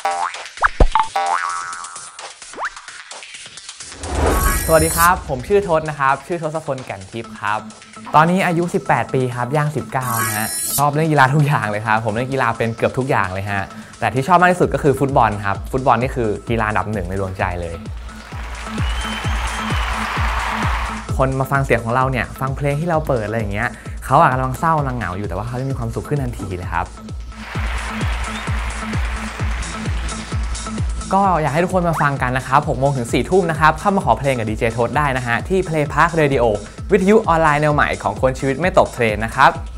สวัสดีครับผมชื่อทศนะครับชื่อทศพลแก่นทิพย์ครับตอนนี้อายุ 18 ปีครับย่าง 19 นะฮะชอบเล่นกีฬาทุกอย่างเลยครับผมเล่นกีฬาเป็นเกือบทุกอย่างเลยฮะแต่ที่ชอบมากที่สุดก็คือฟุตบอลครับฟุตบอลนี่คือกีฬาอันดับหนึ่งในดวงใจเลยคนมาฟังเสียงของเราเนี่ยฟังเพลงที่เราเปิดอะไรอย่างเงี้ยเขาอาจกำลังเศร้ากำลังเหงาอยู่แต่ว่าเขาจะมีความสุขขึ้นทันทีเลยครับก็อยากให้ทุกคนมาฟังกันนะครับ6 โมงถึง 4 ทุ่มนะครับเข้ามาขอเพลงกับดีเจทศได้นะฮะที่ Play Park Radio วิทยุออนไลน์แนวใหม่ของคนชีวิตไม่ตกเทรนด์นะครับ